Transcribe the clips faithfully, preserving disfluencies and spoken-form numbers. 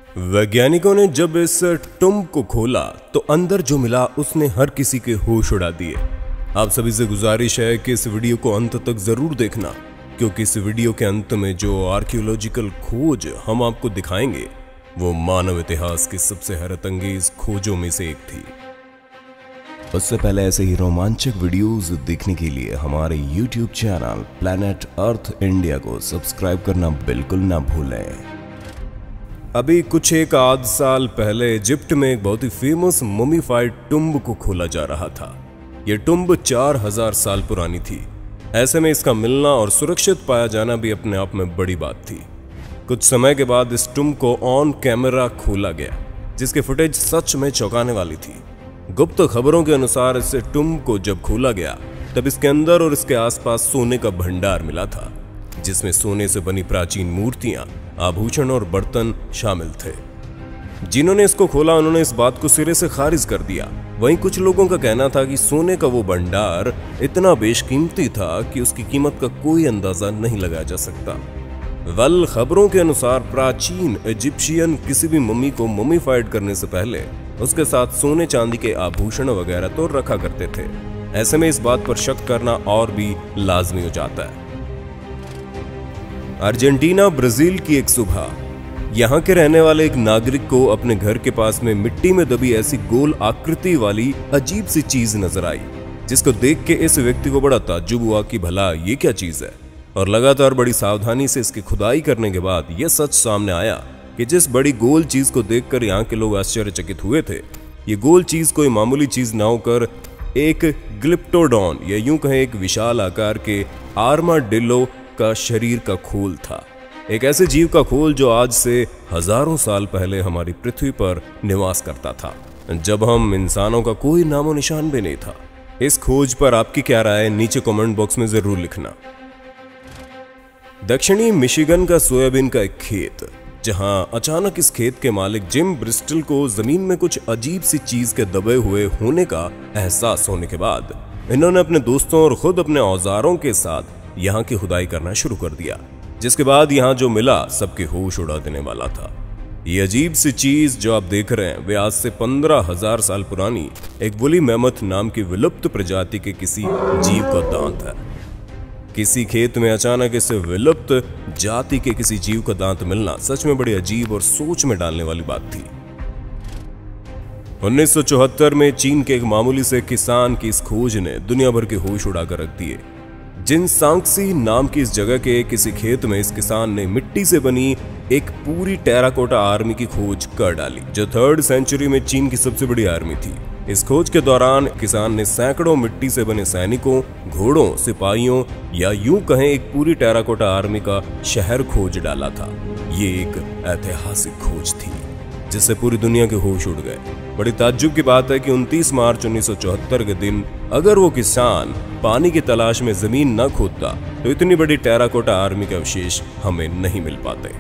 वैज्ञानिकों ने जब इस टुम्ब को खोला तो अंदर जो मिला उसने हर किसी के होश उड़ा दिए। आप सभी से गुजारिश है कि इस वीडियो को अंत तक जरूर देखना, क्योंकि इस वीडियो के अंत में जो आर्कियोलॉजिकल खोज हम आपको दिखाएंगे वो मानव इतिहास की सबसे हैरतअंगेज खोजों में से एक थी। उससे पहले ऐसे ही रोमांचक वीडियोस देखने के लिए हमारे YouTube channel Planet Earth India को सब्सक्राइब करना बिल्कुल ना भूलें। अभी कुछ एक आध साल पहले इजिप्ट में एक बहुत ही फेमस ममीफाइड टुम्ब को खोला जा रहा था। यह टुम्ब चार हजार साल पुरानी थी। ऐसे में इसका मिलना और सुरक्षित पाया जाना भी अपने आप में बड़ी बात थी। कुछ समय के बाद इस टुम्ब को ऑन कैमरा खोला गया, जिसकी फुटेज सच में चौंकाने वाली थी। गुप्त खबरों के अनुसार इस टुम्ब को जब खोला गया तब इसके अंदर और इसके आसपास सोने का भंडार मिला था, जिसमें सोने से बनी प्राचीन मूर्तियां, आभूषण और बर्तन शामिल थे। जिन्होंने इसको खोला उन्होंने इस बात को सिरे से खारिज कर दिया। वहीं कुछ लोगों का कहना था कि सोने का वो भंडार इतना बेशकीमती था कि उसकी कीमत का कोई अंदाजा नहीं लगाया जा सकता। वेल, खबरों के अनुसार प्राचीन इजिप्शियन किसी भी मम्मी को ममीफाइड करने से पहले उसके साथ सोने चांदी के आभूषण वगैरह तो रखा करते थे। ऐसे में इस बात पर शक करना और भी लाजमी हो जाता है। अर्जेंटीना ब्राजील की एक सुबह यहाँ के रहने वाले एक नागरिक को अपने घर के पास में मिट्टी में दबी ऐसी गोल आकृति वाली अजीब सी चीज नजर आई, जिसको देख के इस व्यक्ति को बड़ा ताज्जुब हुआ कि भला ये क्या चीज है। और लगातार बड़ी सावधानी से इसकी खुदाई करने के बाद यह सच सामने आया कि जिस बड़ी गोल चीज को देखकर यहाँ के लोग आश्चर्यचकित हुए थे, ये गोल चीज कोई मामूली चीज ना होकर एक ग्लिप्टोडॉन या यूं कहें एक विशाल आकार के आर्माडिलो का शरीर का खोल था। एक ऐसे जीव का खोल जो आज से हजारों साल पहले हमारी पृथ्वी पर निवास करता था, जब हम इंसानों का कोई नामो निशान भी नहीं था। इस खोज पर आपकी क्या राय है, नीचे कमेंट बॉक्स में जरूर लिखना। दक्षिणी मिशिगन का सोयाबीन का एक खेत, जहां अचानक इस खेत के मालिक जिम ब्रिस्टल को जमीन में कुछ अजीब सी चीज के दबे हुए होने का एहसास होने के बाद इन्होंने अपने दोस्तों और खुद अपने औजारों के साथ यहाँ की खुदाई करना शुरू कर दिया, जिसके बाद यहाँ जो मिला सबके होश उड़ा देने वाला था। ये अजीब सी चीज जो आप देख रहे हैं वे आज से पंद्रह हजार साल पुरानी एक वुली मैमथ नाम की विलुप्त प्रजाति के किसी जीव का दांत है। किसी खेत में अचानक इस विलुप्त जाति के किसी जीव का दांत मिलना सच में बड़ी अजीब और सोच में डालने वाली बात थी। उन्नीस सौ चौहत्तर में चीन के एक मामूली से किसान की इस खोज ने दुनिया भर के होश उड़ाकर रख दिए। जिनसांगसी नाम की इस जगह के किसी खेत में इस किसान ने मिट्टी से बनी एक पूरी टेराकोटा आर्मी की खोज कर डाली, जो थर्ड सेंचुरी में चीन की सबसे बड़ी आर्मी थी। इस खोज के दौरान किसान ने सैकड़ों मिट्टी से बने सैनिकों, घोड़ों, सिपाहियों या यूं कहें एक पूरी टेराकोटा आर्मी का शहर खोज डाला था। ये एक ऐतिहासिक खोज थी जिससे पूरी दुनिया के होश उड़ गए। बड़ी ताज्जुब की बात है कि उनतीस मार्च उन्नीस सौ चौहत्तर के दिन अगर वो किसान पानी की तलाश में जमीन न खोदता तो इतनी बड़ी टेराकोटा आर्मी के अवशेष हमें नहीं मिल पाते।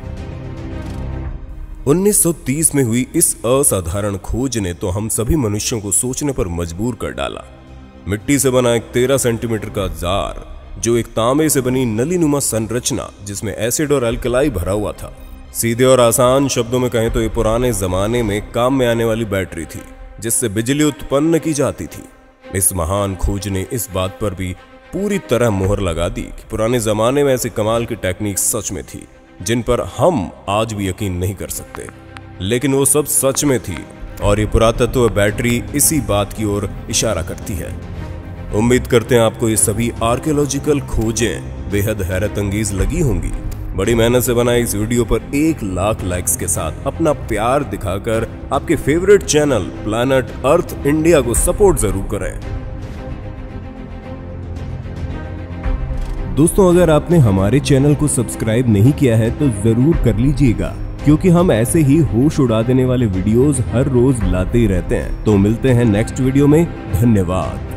उन्नीस सौ तीस में हुई इस असाधारण खोज ने तो हम सभी मनुष्यों को सोचने पर मजबूर कर डाला। मिट्टी से बना एक तेरह सेंटीमीटर का जार, जो एक तांबे से बनी नलीनुमा संरचना जिसमें एसिड और अल्कलाई भरा हुआ था। सीधे और आसान शब्दों में कहें तो ये पुराने जमाने में काम में आने वाली बैटरी थी, जिससे बिजली उत्पन्न की जाती थी। इस महान खोज ने इस बात पर भी पूरी तरह मोहर लगा दी कि पुराने जमाने में ऐसी कमाल की टेक्निक सच में थी, जिन पर हम आज भी यकीन नहीं कर सकते, लेकिन वो सब सच में थी। और ये पुरातत्व बैटरी इसी बात की ओर इशारा करती है। उम्मीद करते हैं आपको ये सभी आर्कियोलॉजिकल खोजें बेहद हैरतअंगेज लगी होंगी। बड़ी मेहनत से बनाई इस वीडियो पर एक लाख लाइक्स के साथ अपना प्यार दिखाकर आपके favourite channel Planet Earth India को सपोर्ट जरूर करें। दोस्तों, अगर आपने हमारे चैनल को सब्सक्राइब नहीं किया है तो जरूर कर लीजिएगा, क्योंकि हम ऐसे ही होश उड़ा देने वाले वीडियोस हर रोज लाते ही रहते हैं। तो मिलते हैं नेक्स्ट वीडियो में। धन्यवाद।